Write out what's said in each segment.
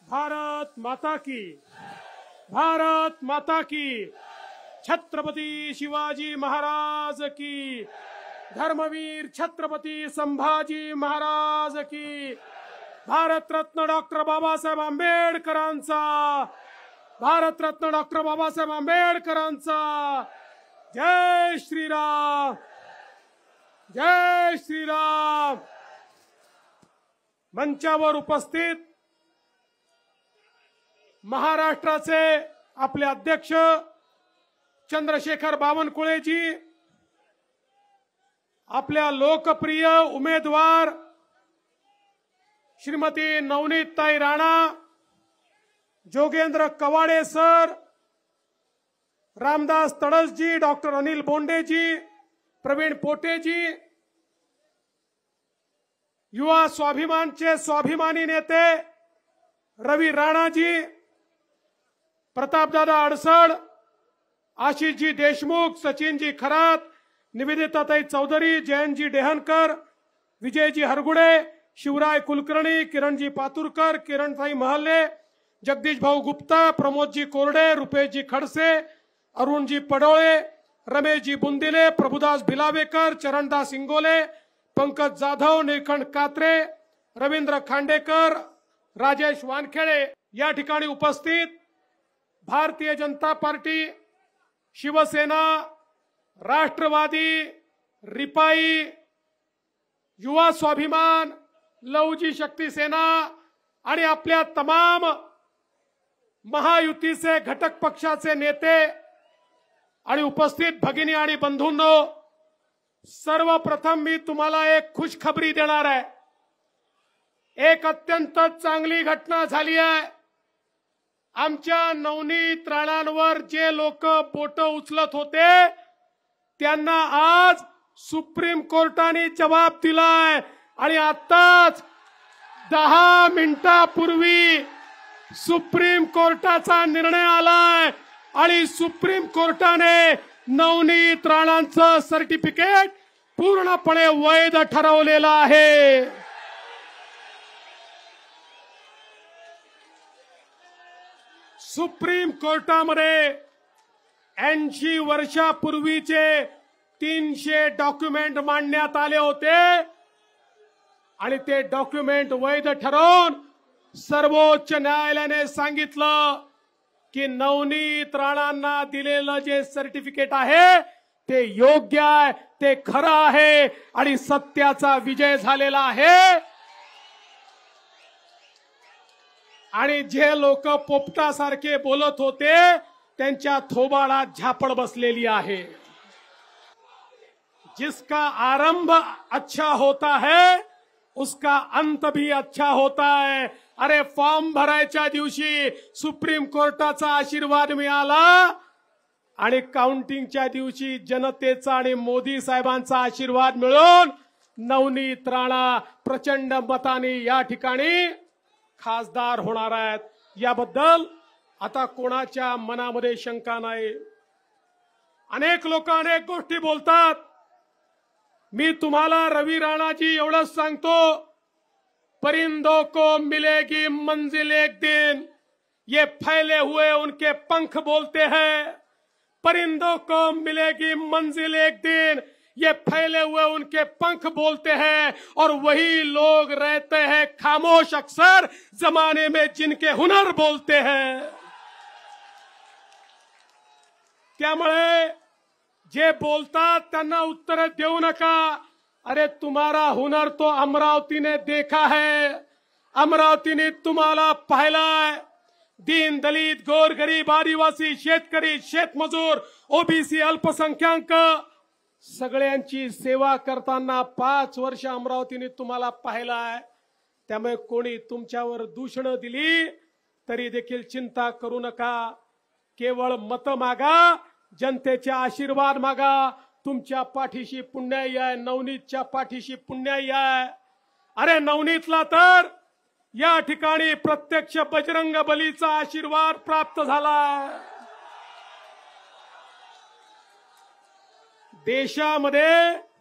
भारत माता की, भारत माता की, छत्रपती शिवाजी महाराज की, धर्मवीर छत्रपती संभाजी महाराज की, भारतरत्न डॉक्टर बाबासाहेब आंबेडकरांचा, भारतरत्न डॉक्टर बाबासाहेब आंबेडकरांचा जय श्रीराम, जय श्रीराम। मंचावर उपस्थित महाराष्ट्राचे आपले अध्यक्ष चंद्रशेखर बावनकुळेजी, आपल्या लोकप्रिय उमेदवार श्रीमती नवनीतताई राणा, जोगेंद्र कवाडे सर, रामदास तडसजी, डॉक्टर अनिल बोंडेजी, प्रवीण पोटेजी, युवा स्वाभिमानचे स्वाभिमानी नेते रवी राणाजी, प्रतापदादा अडसड, आशिषजी देशमुख, सचिनजी खरात, निवेदिताताई चौधरी, जयंतजी डेहनकर, विजयजी हरगुडे, शिवराय कुलकर्णी, किरणजी पातुरकर, किरणताई महल्ले, जगदीश भाऊ गुप्ता, प्रमोदजी कोरडे, रुपेशजी खडसे, अरुणजी पडोळे, रमेशजी बुंदिले, प्रभुदास भिलावेकर, चरणदास इंगोले, पंकज जाधव, निळकंठ कात्रे, रवींद्र खांडेकर, राजेश वानखेडे या ठिकाणी उपस्थित भारतीय जनता पार्टी, शिवसेना, राष्ट्रवादी, रिपाई, युवा स्वाभिमान, लवजी शक्ती सेना आणि आपल्या तमाम महायुतीचे घटक पक्षाचे नेते आणि उपस्थित भगिनी आणि बंधूंनो, सर्वप्रथम मी तुम्हाला एक खुशखबरी देणार आहे। एक अत्यंत चांगली घटना झाली आहे। आमच्या नवनीत राणांवर जे लोक बोट उचलत होते त्यांना आज सुप्रीम कोर्टाने जबाब दिलाय आणि आताच 10 मिनिटापूर्वी सुप्रीम कोर्टाचा निर्णय आलाय आणि सुप्रीम कोर्टाने नवनीत राणांचं सर्टिफिकेट पूर्णपणे वैध ठरवलेलं आहे। सुप्रीम कोर्टामध्ये 80 वर्षापूर्वीचे 300 डॉक्युमेंट मांडण्यात आले होते आणि ते डॉक्युमेंट वैध ठरवून सर्वोच्च न्यायालयाने सांगितलं की नवनीत राणांना दिलेलं जे सर्टिफिकेट आहे ते योग्य आहे, ते खरं आहे आणि सत्याचा विजय झालेला आहे। आणि जे लोक पोपटासारखे बोलत होते त्यांच्या थोबाडात झापड बसलेली आहे। जिसका आरंभ अच्छा होता है उसका अंत भी अच्छा होता है। अरे फॉर्म भरायच्या दिवशी सुप्रीम कोर्टाचा आशीर्वाद मिळाला आणि काउंटिंगच्या दिवशी जनतेचा आणि मोदी साहेबांचा आशीर्वाद मिळून नवनीत राणा प्रचंड मताने या ठिकाणी खासदार होणार आहेत। याबद्दल आता कोणाच्या मनामध्ये शंका नाही। अनेक लोक अनेक गोष्टी बोलतात। मी तुम्हाला रवी राणाजी एवढंच सांगतो, परिंदों को मिलेगी मंजिल एक दिन, ये फैले हुए उनके पंख बोलते हैं। परिंदों को मिलेगी मंजिल एक दिन, ये फैले हुए उनके पंख बोलते हैं और वही लोग रहते हैं खामोश अक्सर जमाने में जिनके हुनर बोलते हैं। त्यामुळे जे बोलतात त्यांना उत्तर देऊ नका। अरे तुम्हारा हुनर तो अमरावती ने देखा है, अमरावती ने तुम्हाला पाहिलाय। दीन दलित गोरगरीब आदिवासी शेतकरी शेतमजूर ओबीसी अल्पसंख्याक सगळ्यांची सेवा करताना 5 वर्ष अमरावतीने तुम्हाला पाहिलाय। त्यामुळे कोणी तुमच्यावर दूषण दिली तरी देखील चिंता करू नका। केवळ मत मागा, जनतेचे आशीर्वाद मागा। तुमच्या पाठीशी पुण्याई आहे, नवनीतच्या पाठीशी पुण्याई आहे। अरे नवनीतला तर या ठिकाणी प्रत्यक्ष बजरंग बलीचा आशीर्वाद प्राप्त झाला। देशामध्ये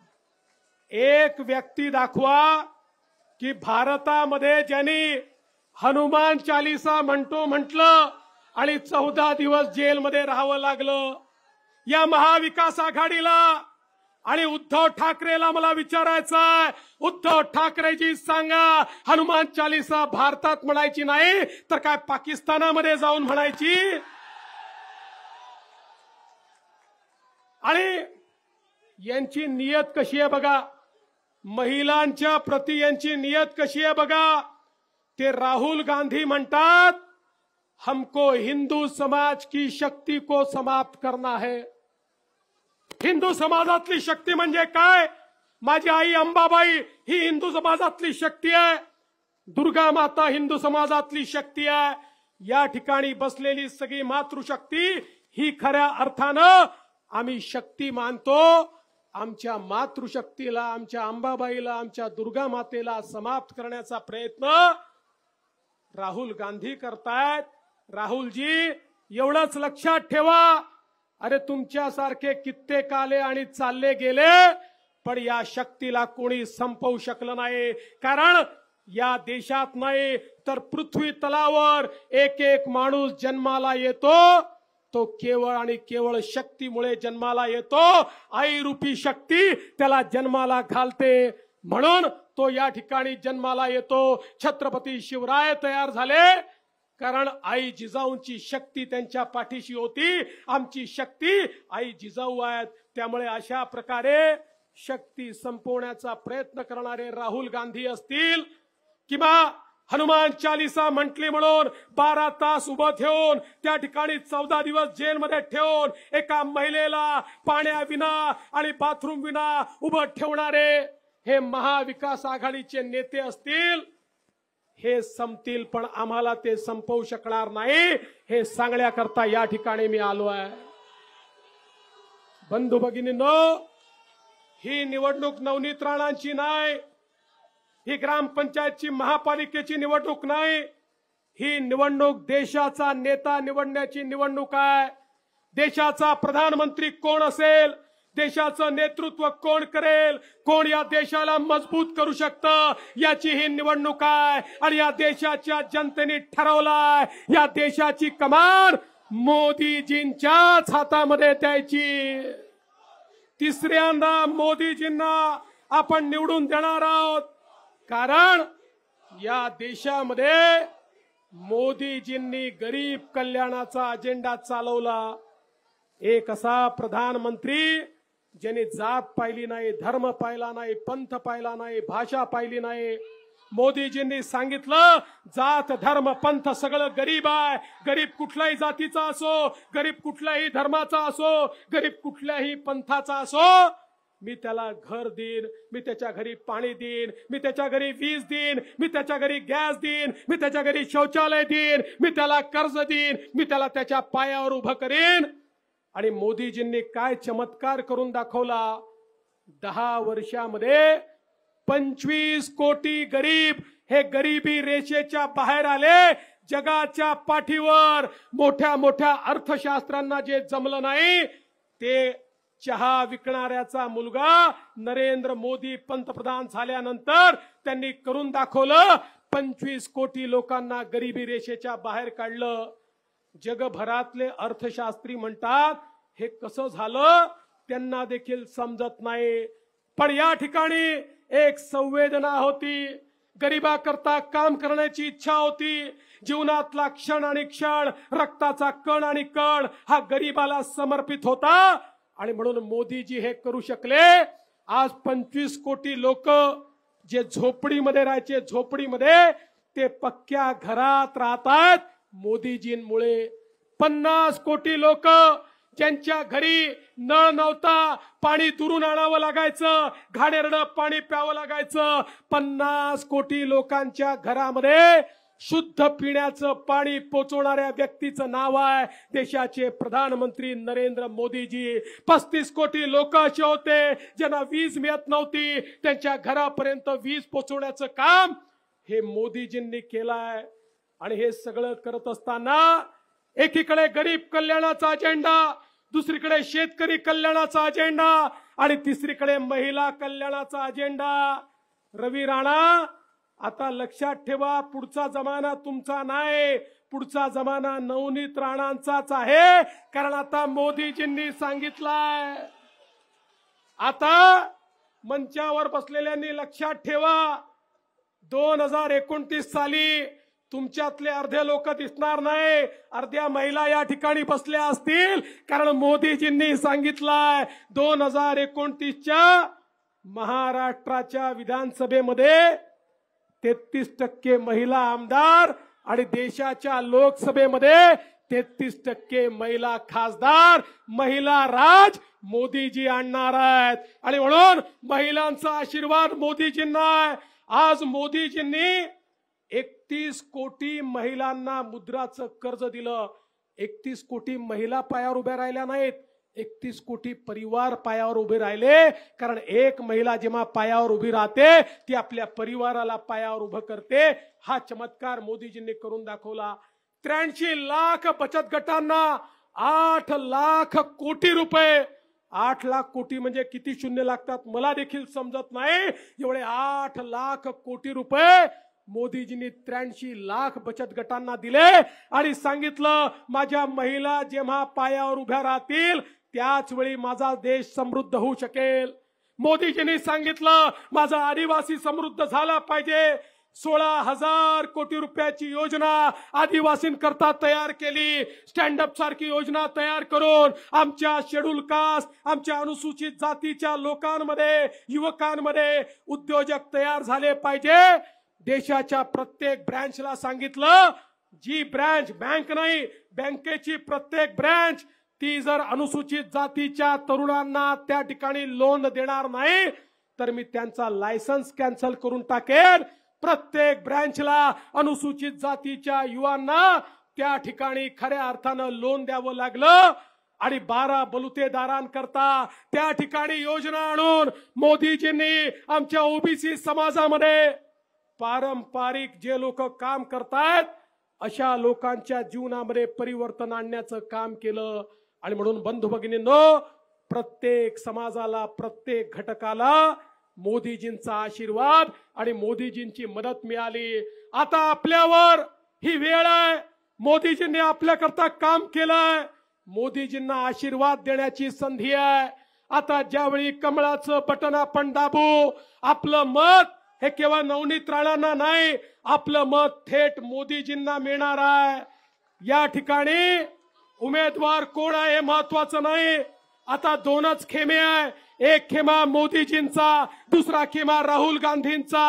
एक व्यक्ती दाखवा की भारतामध्ये ज्यांनी हनुमान चालीसा म्हणतो म्हटलं आणि 14 दिवस जेलमध्ये राहावं लागलं. या महाविकास आघाडीला आणि उद्धव ठाकरेला मला विचारायचं आहे, उद्धव ठाकरेजी सांगा, हनुमान चालीसा भारतात म्हणायची नाही तर काय पाकिस्तानामध्ये जाऊन म्हणायची? आणि यांची नियत कशी आहे बघा, महिलांच्या प्रति यांची नियत कशी आहे बघा. ते राहुल गांधी म्हणतात, हमको हिंदू समाज की शक्ती को समाप्त करना है. हिंदू समाजातली शक्ती म्हणजे काय? माझी आई अंबाबाई ही हिंदू समाजातली शक्ती आहे. दुर्गा माता हिंदू समाजातली शक्ती आहे. या ठिकाणी बसलेली सगळी मातृशक्ती ही खऱ्या अर्थानं आम्ही शक्ती मानतो. आमच्या मातृशक्तीला, आमच्या अंबाबाईला, आमच्या दुर्गा मातेला समाप्त करण्याचा प्रयत्न राहुल गांधी करतायत. राहुलजी एवढंच लक्षात ठेवा, अरे तुमच्यासारखे कित्येक आले आणि चालले गेले, पण या शक्तीला कोणी संपवू शकलं नाही. कारण या देशात नाही तर पृथ्वी तलावर एक एक माणूस जन्माला येतो, तो केवळ आणि केवळ शक्तीमुळे जन्माला येतो. आई रूपी शक्ती त्याला जन्माला घालते, म्हणून तो या ठिकाणी जन्माला येतो. छत्रपती शिवराय तयार झाले कारण आई जिजाऊंची शक्ती त्यांच्या पाठीशी होती. आमची शक्ती आई जिजाऊ आहेत. त्यामुळे अशा प्रकारे शक्ती संपवण्याचा प्रयत्न करणारे राहुल गांधी असतील किंवा हनुमान चालीसा म्हटली म्हणून 12 तास उभं ठेवून त्या ठिकाणी 14 दिवस जेलमध्ये ठेवून एका महिलेला पाण्याविना आणि बाथरूम विना उभं ठेवणारे हे महाविकास आघाडीचे नेते असतील. हे संपतील, पण आम्हाला ते संपवू शकणार नाही, हे सांगण्याकरता या ठिकाणी मी आलो आहे. बंधू भगिनींनो, ही निवडणूक नवनीत राणांची नाही, ही ग्रामपंचायतची महापालिकेची निवडणूक नाही. ही निवडणूक देशाचा नेता निवडण्याची निवडणूक आहे. देशाचा प्रधानमंत्री कोण असेल, देशाचं नेतृत्व कोण करेल, कोण या देशाला मजबूत करू शकतं, याची ही निवडणूक आहे. आणि या देशाच्या जनतेने ठरवलाय, या देशाची कमान मोदीजींच्याच हातामध्ये द्यायची. तिसऱ्यांदा मोदीजींना आपण निवडून देणार आहोत, कारण या देशामध्ये मोदीजींनी गरीब कल्याणाचा अजेंडा चालवला. एक असा प्रधानमंत्री ज्याने जात पाहिली नाही, धर्म पाहिला नाही, पंथ पाहिला नाही, भाषा पाहिली नाही. मोदीजींनी सांगितलं, जात धर्म पंथ सगळं गरीब आहे. गरीब कुठल्याही जातीचा असो, गरीब कुठल्याही धर्माचा असो, गरीब कुठल्याही पंथाचा असो, मी त्याला घर देईन, मी त्याच्या घरी पाणी देईन, मी त्याच्या घरी वीज देईन, मी त्याच्या घरी गॅस देईन, मी त्याच्या घरी शौचालय देईन, मी त्याला कर्ज देईन, मी त्याला त्याच्या पायावर उभं करीन. आणि मोदीजींनी काय चमत्कार करून दाखवला. 10 वर्षामध्ये 25 कोटी गरीब हे गरिबी रेषेच्या बाहेर आले. जगाच्या पाठीवर मोठ्या मोठ्या अर्थशास्त्रांना जे जमलं नाही, ते चहा विकणाऱ्याचा मुलगा नरेंद्र मोदी पंतप्रधान झाल्यानंतर त्यांनी करून दाखवलं. 25 कोटी लोकांना गरिबी रेषेच्या बाहेर काढलं. जगभरातले अर्थशास्त्री म्हणतात, हे कसं झालं त्यांना देखील समजत नाही. पण या ठिकाणी एक संवेदना होती, गरिबाकरता काम करण्याची इच्छा होती. जीवनातला क्षण आणि क्षण, रक्ताचा कण आणि कण हा गरिबाला समर्पित होता. आणि म्हणून मोदीजी हे करू शकले. आज 25 कोटी लोक जे झोपडीमध्ये राहायचे, झोपडीमध्ये ते पक्क्या घरात राहतात मोदीजींमुळे. 50 कोटी लोक ज्यांच्या घरी नळ नव्हता, पाणी दुरून आणावं लागायचं, घाणेरडं पाणी प्यावं लागायचं, 50 कोटी लोकांच्या घरामध्ये शुद्ध पिण्याचं पाणी पोचवणाऱ्या व्यक्तीचं नाव आहे देशाचे प्रधानमंत्री नरेंद्र मोदीजी. 35 कोटी लोक असे होते ज्यांना वीज मिळत नव्हती, त्यांच्या घरापर्यंत वीज पोचवण्याचं काम हे मोदीजींनी केलंय. आणि हे सगळं करत असताना एकीकडे गरीब कल्याणाचा अजेंडा, दुसरीकडे शेतकरी कल्याणाचा अजेंडा आणि तिसरीकडे महिला कल्याणाचा अजेंडा. रवी राणा आता लक्षात ठेवा, पुढचा जमाना तुमचा नाही, पुढचा जमाना नवनीत राणांचाच आहे. कारण आता मोदीजींनी सांगितलंय. आता मंचावर बसलेल्यांनी लक्षात ठेवा, 2029 साली तुमच्यातले अर्धे लोक दिसणार नाही, अर्ध्या महिला या ठिकाणी बसल्या असतील. कारण मोदीजींनी सांगितलंय 2029च्या महाराष्ट्राच्या विधानसभेमध्ये 33% महिला आमदार आणि देशाच्या लोकसभेमध्ये 33% महिला खासदार, महिला राज मोदीजी आणणार आहेत. आणि म्हणून महिलांचा आशीर्वाद मोदीजींना आहे. आज मोदीजींनी 31 कोटी महिलांना मुद्राचं कर्ज दिलं. 31 कोटी महिला पायावर उभ्या राहिल्या नाहीत, 31 कोटी परिवार पायावर उभे राहिले. कारण एक महिला जेव्हा पायावर उभी राहते ती आपल्या परिवाराला पायावर उभं करते. हा चमत्कार मोदीजींनी करून दाखवला. 83 लाख बचत गटांना 8 लाख कोटी रुपये, 8 लाख कोटी म्हणजे किती शून्य लागतात मला देखील समजत नाही. एवढे 8 लाख कोटी रुपये मोदीजींनी 83 लाख बचत गटांना दिले आणि सांगितलं, माझ्या महिला जेव्हा पायावर उभ्या राहतील त्याच वेळी माझा देश समृद्ध होऊ शकेल. मोदीजींनी सांगितलं, माझा आदिवासी समृद्ध झाला पाहिजे. 16,000 कोटी रुपयाची योजना आदिवासींकरता तयार केली. स्टँड अप सारखी योजना तयार करून आमच्या शेड्यूल कास्ट, आमच्या अनुसूचित जातीच्या लोकांमध्ये, युवकांमध्ये उद्योजक तयार झाले पाहिजे. देशाच्या प्रत्येक ब्रँचला सांगितलं, जी ब्रँच बँक नाही, बँकेची प्रत्येक ब्रँच ती जर अनुसूचित जातीच्या तरुणांना त्या ठिकाणी लोन देणार नाही तर मी त्यांचा लायसन्स कॅन्सल करून टाकेन. प्रत्येक ब्रँचला अनुसूचित जातीच्या युवांना त्या ठिकाणी खऱ्या अर्थानं लोन द्यावं लागलं. आणि 12 बलुतेदारांकरता त्या ठिकाणी योजना आणून मोदीजींनी आमच्या ओबीसी समाजामध्ये पारंपरिक जे लोक काम करतायत अशा लोकांच्या जीवनामध्ये परिवर्तन आणण्याचं काम केलं. आणि म्हणून बंधू भगिनींनो, प्रत्येक समाजाला, प्रत्येक घटकाला मोदीजींचा आशीर्वाद आणि मोदीजींची मदत मिळाली. आता आपल्यावर ही वेळ आहे. मोदीजींनी आपल्याकरता काम केलंय, मोदीजींना आशीर्वाद देण्याची संधी आहे. आता ज्यावेळी कमळाचं बटन आपण दाबू, आपलं मत हे केवळ नवनीत राणांना नाही, आपलं मत थेट मोदीजींना मिळणार आहे. या ठिकाणी उमेदवार कोण आहे हे महत्वाचं नाही. आता 2च खेमे आहे. एक खेमा मोदीजींचा, दुसरा खेमा राहुल गांधींचा.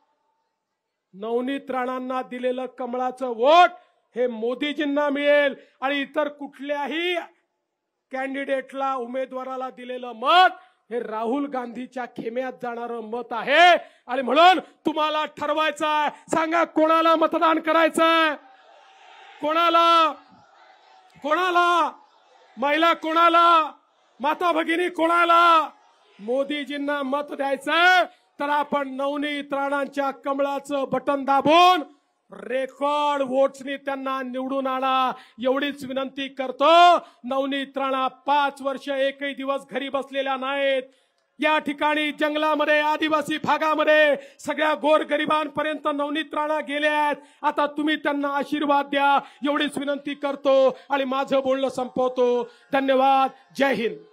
नवनीत राणांना दिलेलं कमळाचं वोट हे मोदीजींना मिळेल आणि इतर कुठल्याही कॅन्डिडेटला, उमेदवाराला दिलेलं मत हे राहुल गांधीच्या खेम्यात जाणारं मत आहे. आणि म्हणून तुम्हाला ठरवायचं आहे, सांगा कोणाला मतदान करायचंय, कोणाला, कोणाला, महिला कोणाला, माता भगिनी कोणाला. मोदीजींना मत द्यायचंय तर आपण नवनीत राणांच्या कमळाचं बटन दाबून रेकॉर्ड वोट्सनी त्यांना निवडून आणा, एवढीच विनंती करतो. नवनीत राणा 5 वर्ष एकही दिवस घरी बसलेल्या नाहीत. या ठिकाणी जंगलामध्ये, आदिवासी भागामध्ये सगळ्या गोरगरिबांपर्यंत नवनीत राणा गेले आहेत. आता तुम्ही त्यांना आशीर्वाद द्या, एवढीच विनंती करतो आणि माझं बोलणं संपवतो. धन्यवाद. जय हिंद.